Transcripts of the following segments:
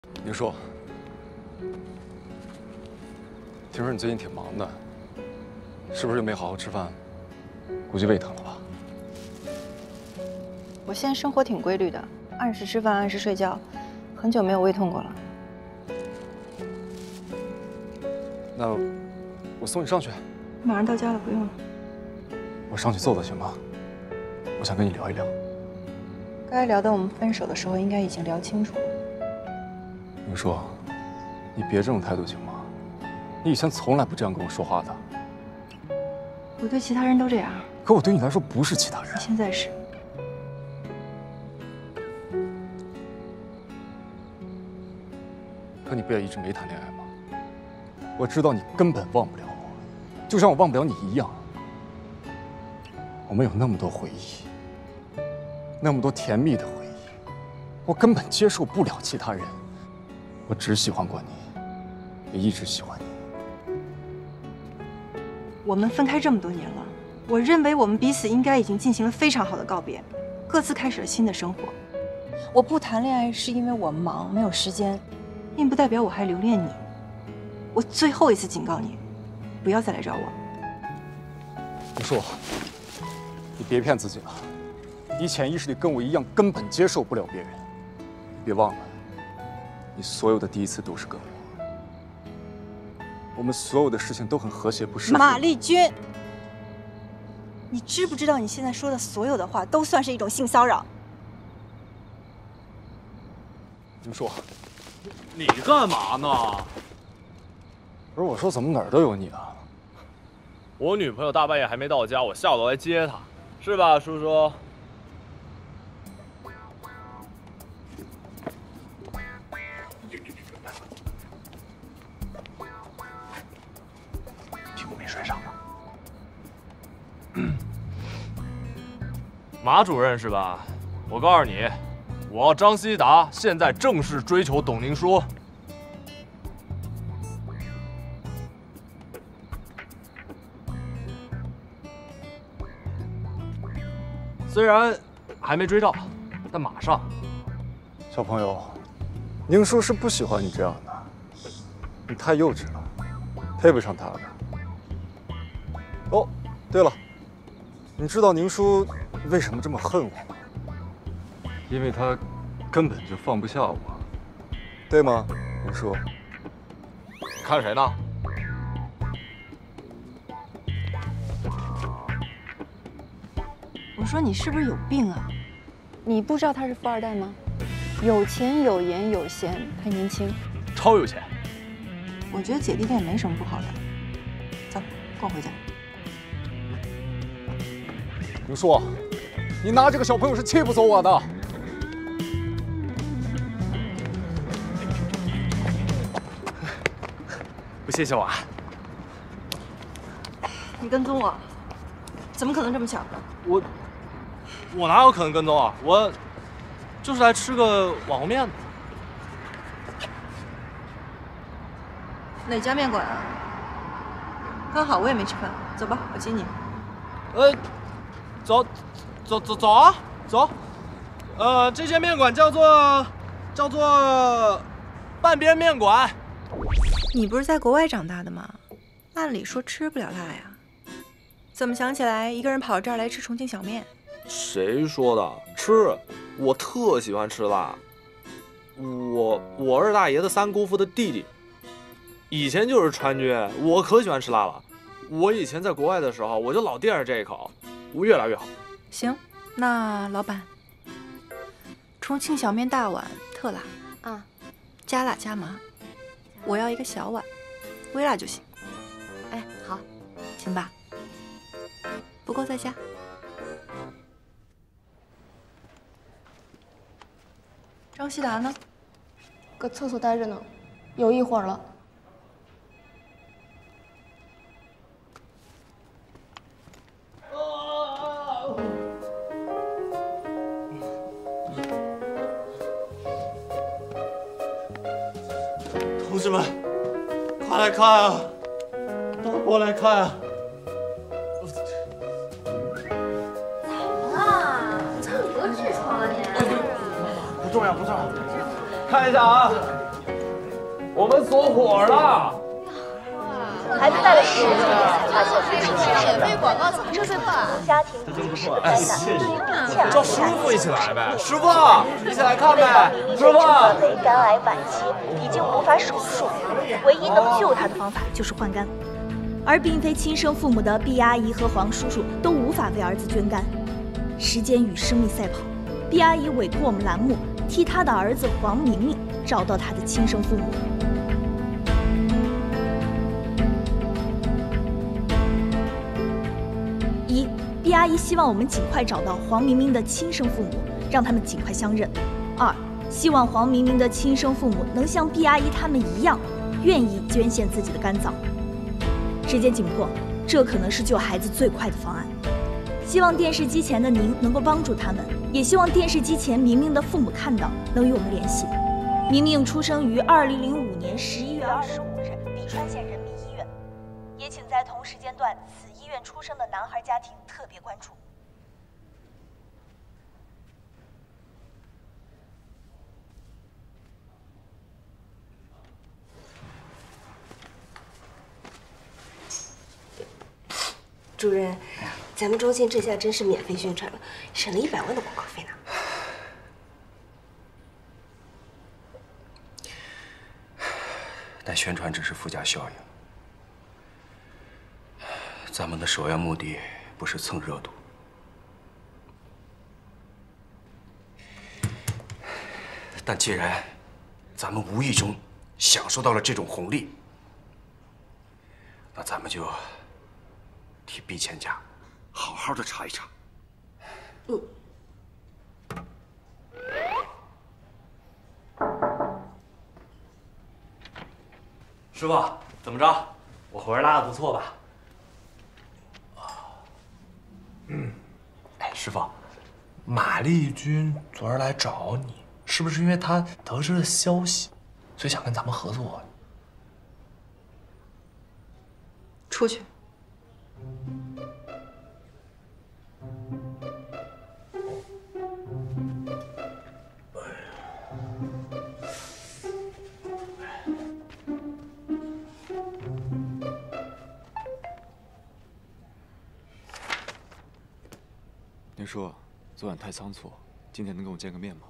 宁叔，听说你最近挺忙的，是不是又没好好吃饭？估计胃疼了吧？ 我现在生活挺规律的，按时吃饭，按时睡觉，很久没有胃痛过了。 那我送你上去。 马上到家了，不用了。 我上去坐坐行吗？我想跟你聊一聊。 该聊的我们分手的时候应该已经聊清楚了。 宁叔，你别这种态度行吗？你以前从来不这样跟我说话的。 我对其他人都这样， 可我对你来说不是其他人。 现在是。 可你不也一直没谈恋爱吗？我知道你根本忘不了我，就像我忘不了你一样。我们有那么多回忆，那么多甜蜜的回忆，我根本接受不了其他人。我只喜欢过你，也一直喜欢你。 我们分开这么多年了，我认为我们彼此应该已经进行了非常好的告别，各自开始了新的生活。我不谈恋爱是因为我忙，没有时间，并不代表我还留恋你。我最后一次警告你，不要再来找我。 宁叔，你别骗自己了，你潜意识里跟我一样，根本接受不了别人。你别忘了，你所有的第一次都是跟我。我们所有的事情都很和谐，不是？ 马丽君，你知不知道你现在说的所有的话都算是一种性骚扰？ 宁叔， 你干嘛呢？ 不是我说，怎么哪儿都有你啊？ 我女朋友大半夜还没到家，我下楼来接她，是吧，叔叔？ 屁股没摔上吧？ 马主任是吧？我告诉你，我要张希达现在正式追求董宁书。虽然还没追到，但马上。 小朋友，宁叔是不喜欢你这样的，你太幼稚了，配不上他的。哦，对了，你知道宁叔为什么这么恨我吗？因为他根本就放不下我，对吗，宁叔？ 看谁呢？ 我说你是不是有病啊？你不知道他是富二代吗？有钱有颜有闲，还年轻。 超有钱。 我觉得姐弟恋没什么不好的。走，跟我回家。 宁叔，你拿这个小朋友是气不走我的。 不谢谢我啊。 你跟踪我，怎么可能这么巧？ 我哪有可能跟踪啊？我就是来吃个网红面的。 哪家面馆啊？刚好我也没吃饭，走吧，我接你。 走啊，走。这间面馆叫做半边面馆。 你不是在国外长大的吗？按理说吃不了辣呀，怎么想起来一个人跑这儿来吃重庆小面？ 谁说的？吃，我特喜欢吃辣。我二大爷的三姑父的弟弟，以前就是川军，我可喜欢吃辣了。我以前在国外的时候，我就老惦着这一口，我越来越好。 行，那老板，重庆小面大碗特辣啊，加辣加麻。我要一个小碗，微辣就行。 哎，好， 行吧？不够再加。张希达呢？ 搁厕所待着呢，有一会儿了。 同志们，快来看啊！大伙来看啊！ 啊，你得痔疮啊你！ 不重要，不重要。看一下啊， 我们锁火了。 孩子带了10几年才发现自己亲生的，这对普通家庭已经是灾难，对于一切叫师傅一起来呗，师傅一起来看呗，师傅。 为肝癌晚期，已经无法手术，唯一能救他的方法就是换肝。而并非亲生父母的毕阿姨和黄叔叔都无法为儿子捐肝。时间与生命赛跑，毕阿姨委托我们栏目替她的儿子黄明明找到他的亲生父母。毕阿姨希望我们尽快找到黄明明的亲生父母，让他们尽快相认。2，希望黄明明的亲生父母能像毕阿姨他们一样，愿意捐献自己的肝脏。时间紧迫，这可能是救孩子最快的方案。希望电视机前的您能够帮助他们，也希望电视机前明明的父母看到，能与我们联系。明明出生于2005年11月25日，利川县人民医院。也请在同时间段此医院出生的男孩家庭特别关注。 主任，咱们中心这下真是免费宣传了，省了100万的广告费呢。 但宣传只是附加效应。咱们的首要目的不是蹭热度。但既然咱们无意中享受到了这种红利，那咱们就替毕千家好好的查一查。 师傅，怎么着？我活儿拉的不错吧？哎，师傅，马丽君昨儿来找你，是不是因为她得知了消息，所以想跟咱们合作？ 出去。 您说，昨晚太仓促，今天能跟我见个面吗？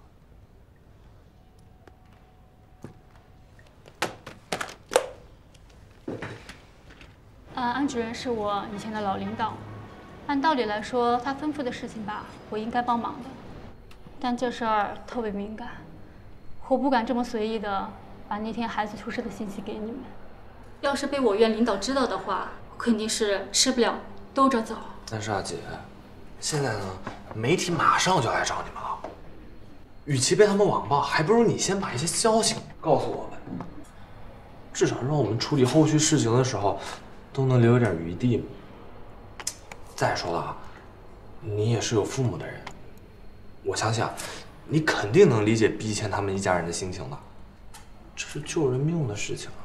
安主任是我以前的老领导，按道理来说，他吩咐的事情吧，我应该帮忙的。但这事儿特别敏感，我不敢这么随意的把那天孩子出事的信息给你们。要是被我院领导知道的话，我肯定是吃不了兜着走。 但是啊，姐，现在呢，媒体马上就来找你们了。与其被他们网暴，还不如你先把一些消息告诉我们，至少让我们处理后续事情的时候都能留一点余地嘛。再说了啊，你也是有父母的人，我相信啊，你肯定能理解毕谦他们一家人的心情的。这是救人命的事情啊。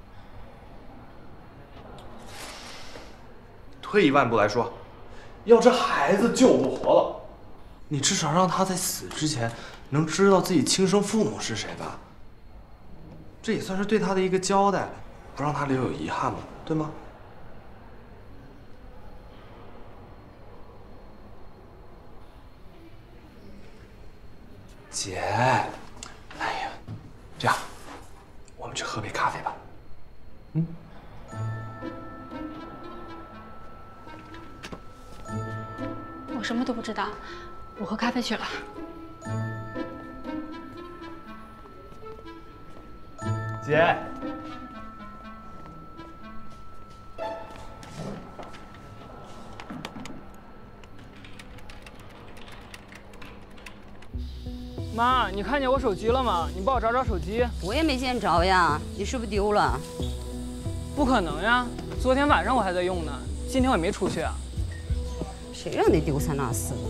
退一万步来说，要这孩子救不活了，你至少让他在死之前能知道自己亲生父母是谁吧。这也算是对他的一个交代，不让他留有遗憾嘛，对吗？姐，哎呀，这样，我们去喝杯咖啡吧。嗯。 我什么都不知道，我喝咖啡去了。 姐， 妈，你看见我手机了吗？你帮我找找手机。 我也没见着呀，你是不是丢了？ 不可能呀，昨天晚上我还在用呢，今天我也没出去啊。 谁让你丢三落四的？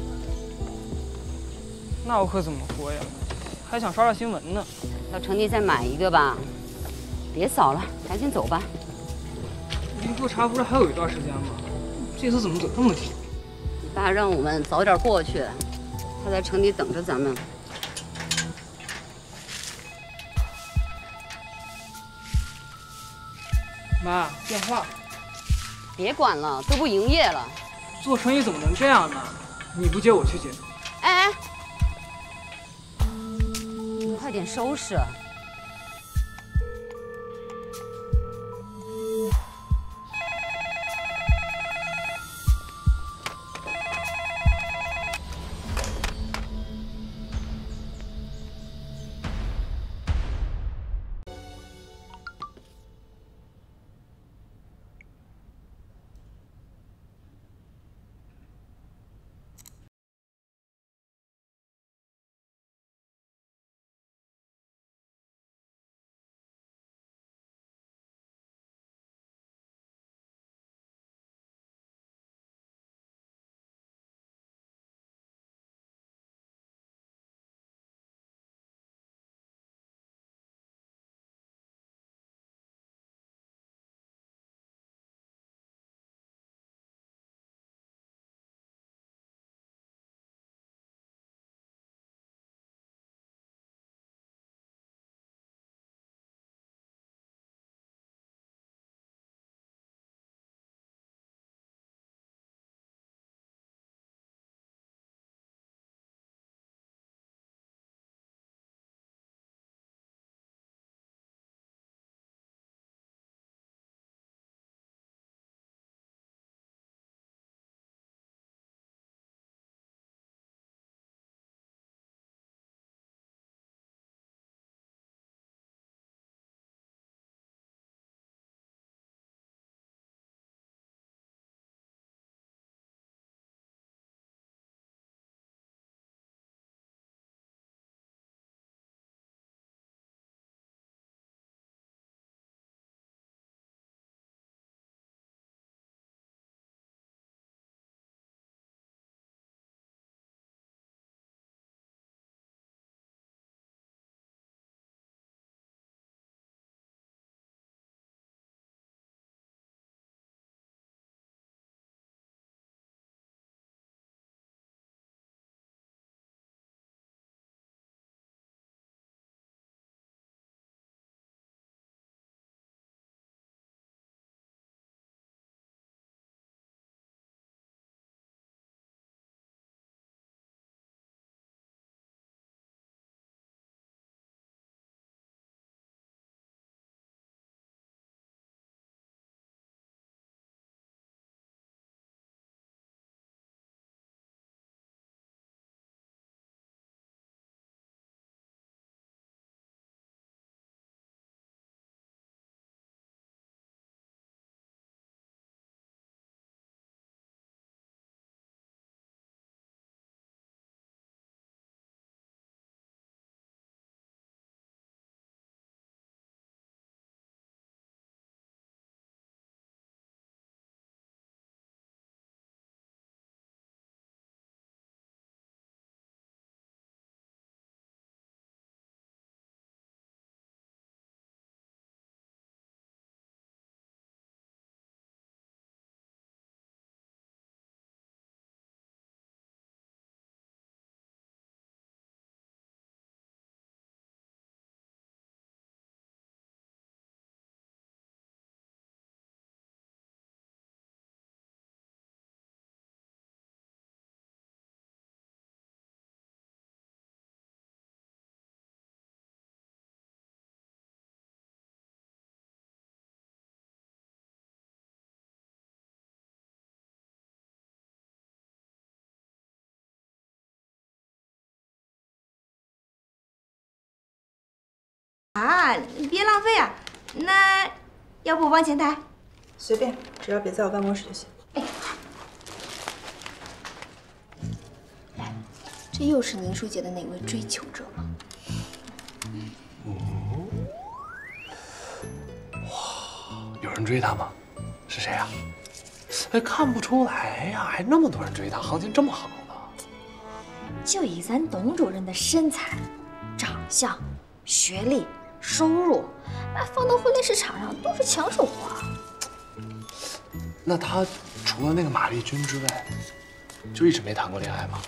那我可怎么活呀？还想刷刷新闻呢。 到城里再买一个吧。别扫了，赶紧走吧。 离复查不是还有一段时间吗？这次怎么走这么急？ 你爸让我们早点过去，他在城里等着咱们。 妈，电话。 别管了，都不营业了。 做生意怎么能这样呢？你不接我去接。 哎，你快点收拾。 啊，你别浪费啊！那要不我帮前台？随便，只要别在我办公室就行。哎， 来，这又是宁书杰的哪位追求者吗？ 哇，有人追他吗？是谁啊？哎，看不出来呀，还那么多人追他，行情这么好呢。 就以咱董主任的身材、长相、学历、收入，那放到婚恋市场上都是抢手货。 那他除了那个马丽君之外，就一直没谈过恋爱吗？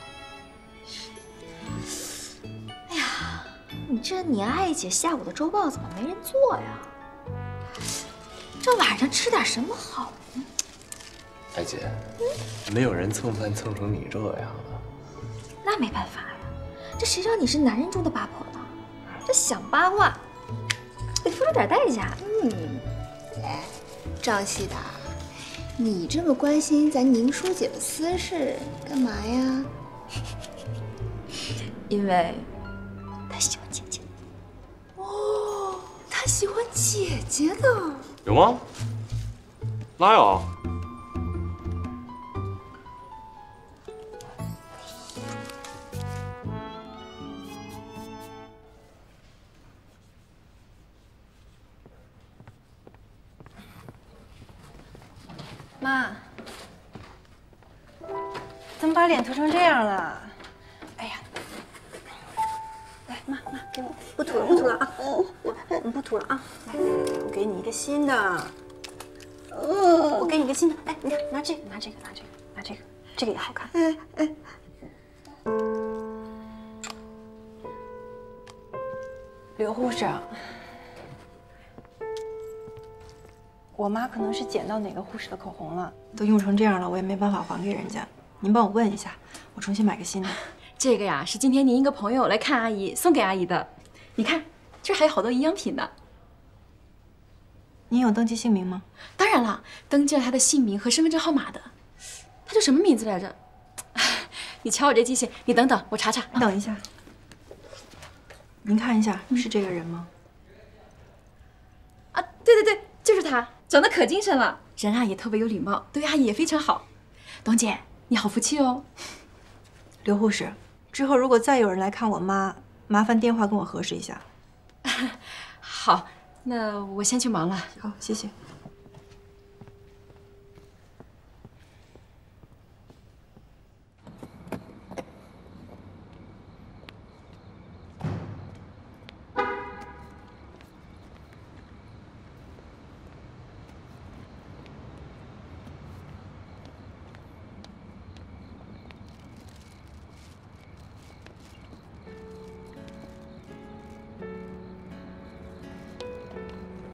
哎呀，你这你爱姐下午的周报怎么没人做呀？ 这晚上吃点什么好呢？ 艾姐，没有人蹭饭蹭成你这样的。 那没办法呀，这谁让你是男人中的八婆呢？这想八卦得付出点代价。 哎，赵西达，你这么关心咱宁书姐的私事，干嘛呀？ 因为他喜欢姐姐。 哦，他喜欢姐姐的。 有吗？哪有？ 妈，怎么把脸涂成这样了？哎呀，来，妈，给你，不涂了，不涂了啊！我不涂了啊！来，我给你一个新的。我给你个新的。哎，你看，拿这个，这个也好看。刘护士，我妈可能是捡到哪个护士的口红了，都用成这样了，我也没办法还给人家。您帮我问一下，我重新买个新的。 这个呀，是今天您一个朋友来看阿姨送给阿姨的。你看，这还有好多营养品呢。 您有登记姓名吗？ 当然了，登记了他的姓名和身份证号码的。他叫什么名字来着？你瞧我这记性，你等等，我查查。 你等一下，您看一下，是这个人吗？ 啊，对，就是他，长得可精神了，人啊也特别有礼貌，对阿姨也非常好。董姐，你好福气哦。 刘护士，之后如果再有人来看我妈，麻烦电话跟我核实一下。 好，那我先去忙了。 好，谢谢。